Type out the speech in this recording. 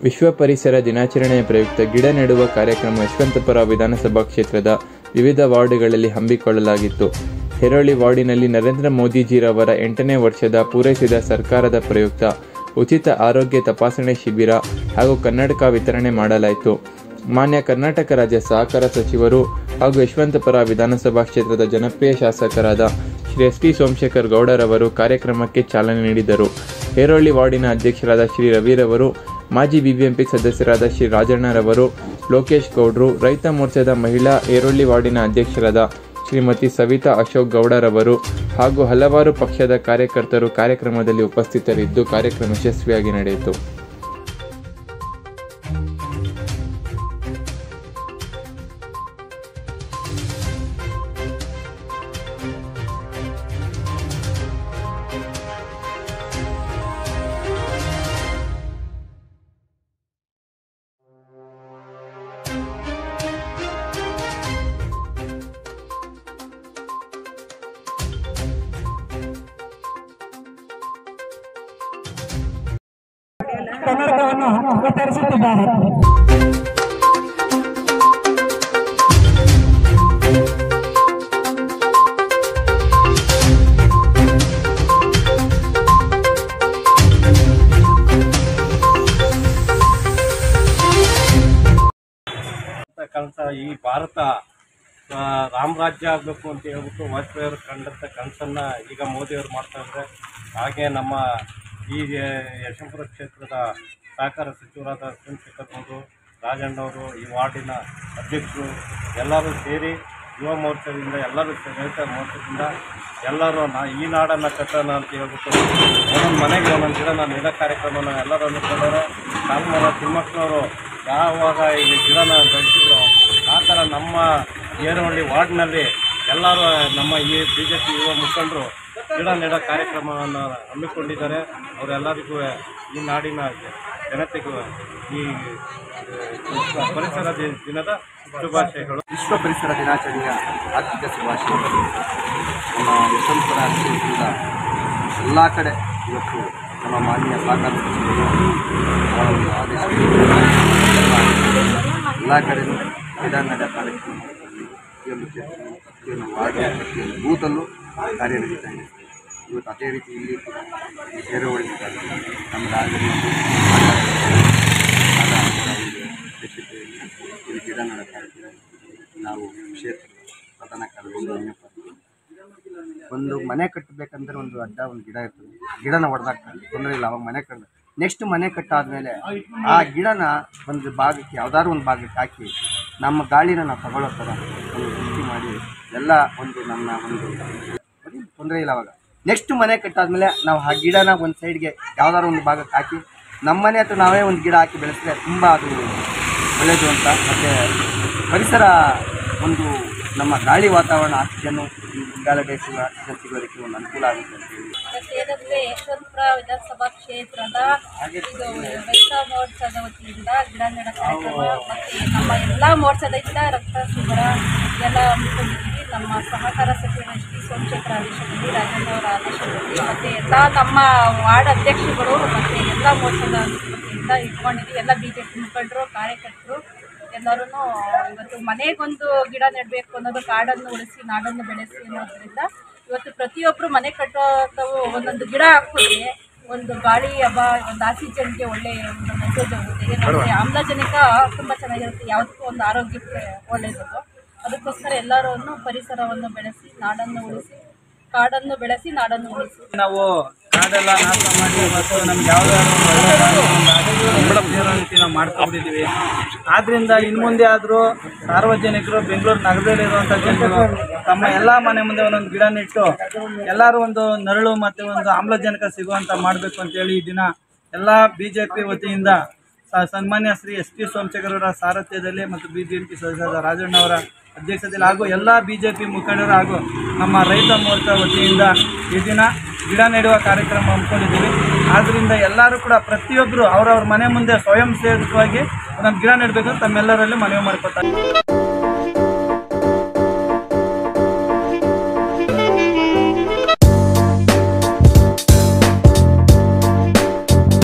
ವಿಶ್ವ ಪರಿಸರ ದಿನಾಚರಣೆಯ ಪ್ರಯುಕ್ತ ಗಿಡ ನೆಡುವ ಕಾರ್ಯಕ್ರಮ ಯಶವಂತಪುರ ವಿಧಾನಸಭಾ ಕ್ಷೇತ್ರದ ವಿವಿಧ ವಾರ್ಡ್ಗಳಲ್ಲಿ ಹಮ್ಮಿಕೊಳ್ಳಲಾಗಿತ್ತು. ಹೆರೋಳಿ ವಾರ್ಡಿನಲ್ಲಿ ನರೇಂದ್ರ ಮೋದಿಜಿರವರ 8ನೇ ವರ್ಷದ ಪೂರೈಸಿದ ಸರ್ಕಾರದ ಪ್ರಯುಕ್ತ ಉಚಿತ ಆರೋಗ್ಯ ತಪಾಸಣೆ ಶಿಬಿರ ಹಾಗೂ ಕನ್ನಡಕ ವಿತರಣೆ ಮಾಡಲಾಯಿತು. ಮಾನ್ಯ ಕರ್ನಾಟಕ ರಾಜ್ಯ ಸಹಕಾರ ಸಚಿವರು ಹಾಗೂ ಯಶವಂತಪುರ ವಿಧಾನಸಭಾ ಕ್ಷೇತ್ರದ ಜನಪ್ರಿಯ ಶಾಸಕರಾದ ಶ್ರೀ ಎಸ್ ಟಿ ಸೋಮಶೇಖರ್ ಗೌಡರವರು ಕಾರ್ಯಕ್ರಮಕ್ಕೆ ಚಾಲನೆ ನೀಡಿದರು. ಹೇರೋಳಿ ವಾರ್ಡಿನ ಅಧ್ಯಕ್ಷರಾದ ಶ್ರೀ ರವಿರವರು, ಮಾಜಿ ಬಿಬಿಎಂಪಿ ಸದಸ್ಯರಾದ ಶ್ರೀ ರಾಜಣ್ಣರವರು, ಲೋಕೇಶ್ ಗೌಡ್ರು, ರೈತ ಮೋರ್ಚಾದ ಮಹಿಳಾ ಹೇರೋಳಿ ವಾರ್ಡಿನ ಅಧ್ಯಕ್ಷರಾದ ಶ್ರೀಮತಿ ಸವಿತಾ ಅಶೋಕ್ ಗೌಡರವರು ಹಾಗೂ ಹಲವಾರು ಪಕ್ಷದ ಕಾರ್ಯಕರ್ತರು ಕಾರ್ಯಕ್ರಮದಲ್ಲಿ ಉಪಸ್ಥಿತರಿದ್ದು ಕಾರ್ಯಕ್ರಮ ಯಶಸ್ವಿಯಾಗಿ ನಡೆಯಿತು. ಕನ್ನಡಕವನ್ನು ವಿತರಿಸುತ್ತಿದ್ದಾರೆ. ಈ ಭಾರತ ರಾಮರಾಜ್ಯ ಆಗಬೇಕು ಅಂತ ಹೇಳ್ಬಿಟ್ಟು ವಾಜಪೇಯಿ ಅವರು ಕಂಡಂಥ ಕನಸನ್ನು ಈಗ ಮೋದಿಯವರು ಮಾಡ್ತಾ ಇದ್ದಾರೆ. ಹಾಗೆ ನಮ್ಮ ಈ ಯಶವಂತಪುರ ಕ್ಷೇತ್ರದ ಸಹಕಾರ ಸಚಿವರಾದ ಸೋಮಶೇಖರ್ ಗೌಡರು, ರಾಜಣ್ಣವರು, ಈ ವಾರ್ಡಿನ ಅಧ್ಯಕ್ಷರು ಎಲ್ಲರೂ ಸೇರಿ ಯುವ ಮೋರ್ಚಾದಿಂದ ಎಲ್ಲರೂ ರೈತ ಮೋರ್ಚಾದಿಂದ ಎಲ್ಲರೂ ಈ ನಾಡನ್ನು ಕಟ್ಟೋಣ ಅಂತ ಹೇಳ್ಬಿಟ್ಟು ಒಂದೊಂದು ಮನೆಗೆ ಒಂದೊಂದು ಗಿಡ ನಾನು ಇಡೋ ಕಾರ್ಯಕ್ರಮನ ಎಲ್ಲರೂ ಅಂದ್ಕೊಂಡವರು. ಕಾಲ್ಮರ ತಿಮ್ಮಕ್ಕನವರು ಯಾವಾಗ ಇಲ್ಲಿ ಗಿಡನ ಬೆಳೆಸಿದ್ರು ಆ ಥರ ನಮ್ಮ ಹೇರೋಳಿ ವಾರ್ಡ್ನಲ್ಲಿ ಎಲ್ಲರೂ ನಮ್ಮ ಈ BJP ಯುವ ಮುಖಂಡರು ಗಿಡ ನೆಡೋ ಕಾರ್ಯಕ್ರಮವನ್ನು ಹಮ್ಮಿಕೊಂಡಿದ್ದಾರೆ. ಅವರೆಲ್ಲರಿಗೂ ಈ ನಾಡಿನ ಜನತೆಗೂ ಈ ಪರಿಸರ ದಿನದ ಶುಭಾಶಯಗಳು. ವಿಶ್ವ ಪರಿಸರ ದಿನಾಚರಣೆಯ ಆರ್ಥಿಕ ಶುಭಾಶಯಗಳು. ನಮ್ಮ ಯಶವಂತಪುರ ಕ್ಷೇತ್ರದ ಎಲ್ಲ ಕಡೆ ಇವತ್ತು ನಮ್ಮ ಮಾನ್ಯ ಸಹಕಾರ ಸಚಿವರು ಆದೇಶ ಎಲ್ಲ ಕಡೆಯೂ ಗಿಡ ನೆಡ ಕಾರ್ಯಕ್ರಮ ಪ್ರತಿಯೊಂದು ಕ್ಷೇತ್ರ, ಪ್ರತಿಯೊಂದು ವಾರ್ಡ್, ಪ್ರತಿಯೊಂದು ಬೂತಲ್ಲೂ ಕಾರ್ಯನಿರ್ವಹಿಸ್ತಾ ಇದೆ. ಇವತ್ತು ಅದೇ ರೀತಿ ಇಲ್ಲಿ ಹೇರೋಳಿ ನಮ್ಮ ರಾಜ್ಯದಲ್ಲಿ ಇಲ್ಲಿ ಗಿಡ ನೆಡ ಕಾರ್ಯಕ್ರಮ ನಾವು ಕ್ಷೇತ್ರ ಪ್ರಧಾನ ಕಾರ್ಯದರ್ಶಿ ಒಂದು ಮನೆ ಕಟ್ಟಬೇಕಂದ್ರೆ ಒಂದು ಅಡ್ಡ ಒಂದು ಗಿಡ ಇರ್ತದೆ, ಗಿಡನ ಹೊಡೆದಾಕ್ತಾರೆ, ತೊಂದರೆ ಇಲ್ಲ. ಅವಾಗ ಮನೆ ಕಟ್ಟ ನೆಕ್ಸ್ಟ್ ಮನೆ ಕಟ್ಟಾದ್ಮೇಲೆ ಆ ಗಿಡನ ಒಂದು ಭಾಗಕ್ಕೆ ಯಾವುದಾದ್ರು ಒಂದು ಭಾಗಕ್ಕೆ ಹಾಕಿ ನಮ್ಮ ಗಾಳಿನ ನಾವು ತಗೊಳ್ಳೋ ಥರ ಒಂದು ಸೃಷ್ಟಿ ಮಾಡಿ ಎಲ್ಲ ಒಂದು ನಮ್ಮ ಒಂದು ತೊಂದರೆ ಇಲ್ಲ. ಅವಾಗ ನೆಕ್ಸ್ಟ್ ಮನೆ ಕಟ್ಟಾದ್ಮೇಲೆ ನಾವು ಆ ಗಿಡನ ಒಂದು ಸೈಡ್ಗೆ ಯಾವುದಾದ್ರು ಒಂದು ಭಾಗಕ್ಕೆ ಹಾಕಿ ನಮ್ಮ ಮನೆ ಹತ್ರ ನಾವೇ ಒಂದು ಗಿಡ ಹಾಕಿ ಬೆಳೆಸಿದ್ರೆ ತುಂಬ ಅದು ಒಳ್ಳೆಯದು ಅಂತ. ಮತ್ತು ಪರಿಸರ ಒಂದು ನಮ್ಮ ಗಾಳಿ ವಾತಾವರಣ ಆಕ್ಸಿಜನ್ನು ಇಂಗಾಲ ಡೈಆಕ್ಸೈಡ್ ಆಕ್ಸಿಜನ್ ಸಿಗೋದಕ್ಕೆ ಒಂದು ಅನುಕೂಲ ಆಗುತ್ತೆ ಅಂತ ಹೇಳಿ ಏನಂದರೆ ಯಶವಂತಪುರ ವಿಧಾನಸಭಾ ಕ್ಷೇತ್ರದ ಇದು ರೈತ ಮೋರ್ಚಾದ ವತಿಯಿಂದ ಗಿಡ ನೆಡ ಕಾರ್ಯಕ್ರಮ ಮತ್ತು ನಮ್ಮ ಎಲ್ಲ ಮೋರ್ಚಾದಿಂದ ರಕ್ತ ಶಿಬಿರ ಎಲ್ಲ ಹಮ್ಮಿಕೊಂಡಿದ್ದೀವಿ. ನಮ್ಮ ಸಹಕಾರ ಸಚಿವರು ಎಸ್ ಟಿ ಸೋಮಶೇಖರ್ ಆದೇಶದಲ್ಲಿ, ರಾಜಣ್ಣವರ ಆದೇಶದಲ್ಲಿ ಮತ್ತು ಎಲ್ಲ ನಮ್ಮ ವಾರ್ಡ್ ಅಧ್ಯಕ್ಷರುಗಳು ಮತ್ತು ಎಲ್ಲ ಮೋರ್ಚಾದ ವತಿಯಿಂದ ಇಟ್ಕೊಂಡಿದ್ದೀವಿ. ಎಲ್ಲ BJP ಮುಖಂಡರು, ಕಾರ್ಯಕರ್ತರು ಎಲ್ಲರೂ ಇವತ್ತು ಮನೆಗೊಂದು ಗಿಡ ನೆಡಬೇಕು ಅನ್ನೋದು, ಕಾಡನ್ನು ಉಳಿಸಿ ನಾಡನ್ನು ಬೆಳೆಸಿ ಅನ್ನೋದ್ರಿಂದ ಇವತ್ತು ಪ್ರತಿಯೊಬ್ಬರು ಮನೆ ಕಟ್ಟೋವು ಒಂದೊಂದು ಗಿಡ ಹಾಕಿದ್ರೆ ಒಂದು ಗಾಳಿ ಹಬ್ಬ, ಒಂದು ಆಕ್ಸಿಜನ್ಗೆ ಒಳ್ಳೆಯ ಒಂದು ಮೆಸೇಜ್ ಆಗುತ್ತೆ. ಏನಂದರೆ ಆಮ್ಲಜನಕ ತುಂಬ ಚೆನ್ನಾಗಿರುತ್ತೆ, ಯಾವುದಕ್ಕೂ ಒಂದು ಆರೋಗ್ಯಕ್ಕೆ ಒಳ್ಳೆಯದು. ಅದಕ್ಕೋಸ್ಕರ ಎಲ್ಲರೂ ಪರಿಸರವನ್ನು ಬೆಳೆಸಿ ನಾಡನ್ನು ಉಳಿಸಿ, ಕಾಡನ್ನು ಬೆಳೆಸಿ ನಾಡನ್ನು ಉಳಿಸಿ. ನಾವು ಕಾಡೆಲ್ಲ ನಾಶ ಮಾಡಿ ಇವತ್ತು ನಮ್ಗೆ ಯಾವುದಾದ್ರು ರೀತಿ ನಾವು ಮಾಡ್ಕೊಂಡಿದ್ದೀವಿ. ಆದ್ದರಿಂದ ಇನ್ನು ಮುಂದೆ ಆದರೂ ಸಾರ್ವಜನಿಕರು ಬೆಂಗಳೂರು ನಗರದಲ್ಲಿರುವಂಥ ಜನರು ತಮ್ಮ ಎಲ್ಲ ಮನೆ ಮುಂದೆ ಒಂದೊಂದು ಗಿಡ ನೆಟ್ಟು ಎಲ್ಲರೂ ಒಂದು ನರಳು ಮತ್ತು ಒಂದು ಆಮ್ಲಜನಕ ಸಿಗುವಂಥ ಮಾಡಬೇಕು ಅಂತೇಳಿ ಈ ದಿನ ಎಲ್ಲ BJP ವತಿಯಿಂದ ಸನ್ಮಾನ್ಯ ಶ್ರೀ ಎಸ್ ಟಿ ಸೋಮಶೇಖರ್ ಅವರ ಸಾರಥ್ಯದಲ್ಲಿ ಮತ್ತು BJP ಸದಸ್ಯರಾದ ರಾಜಣ್ಣವರ ಅಧ್ಯಕ್ಷತೆಯಲ್ಲಿ ಹಾಗೂ ಎಲ್ಲ BJP ಮುಖಂಡರು ಹಾಗೂ ನಮ್ಮ ರೈತ ಮೋರ್ಚಾ ವತಿಯಿಂದ ಈ ದಿನ ಗಿಡ ನೆಡುವ ಕಾರ್ಯಕ್ರಮ ಹಮ್ಮಿಕೊಂಡಿದ್ದೀವಿ. ಆದ್ದರಿಂದ ಎಲ್ಲರೂ ಕೂಡ ಪ್ರತಿಯೊಬ್ಬರು ಅವರವ್ರ ಮನೆ ಮುಂದೆ ಸ್ವಯಂ ಸೇವಕವಾಗಿ ಒಂದೊಂದು ಗಿಡ ನೆಡಬೇಕು ತಮ್ಮೆಲ್ಲರಲ್ಲಿ ಮನವಿ ಮಾಡಿಕೊಳ್ತಾರೆ.